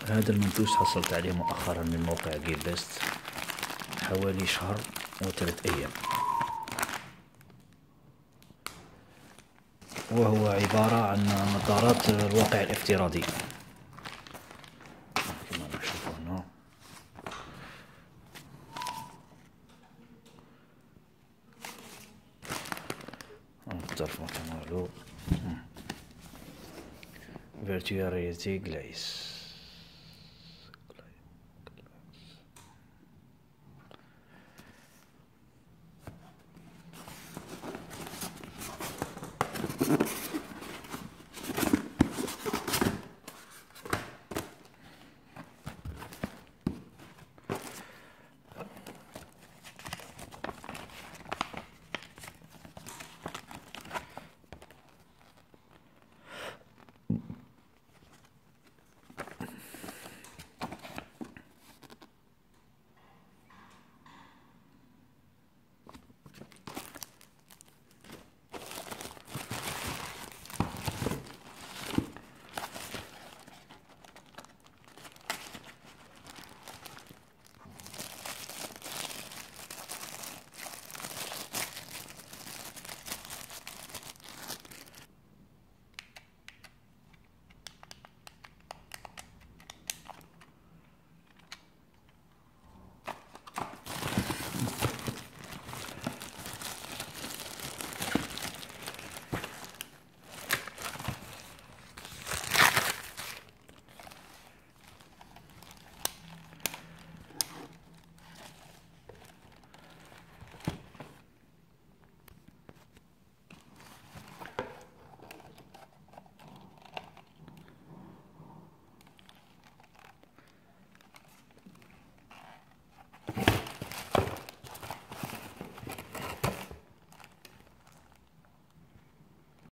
هذا المنتوج حصلت عليه مؤخرا من موقع جيربست حوالي شهر و3 أيام، وهو عبارة عن نظارات الواقع الافتراضي كما نشوف هنا. الطرف كما له فيرتوال رياليتي جلايس.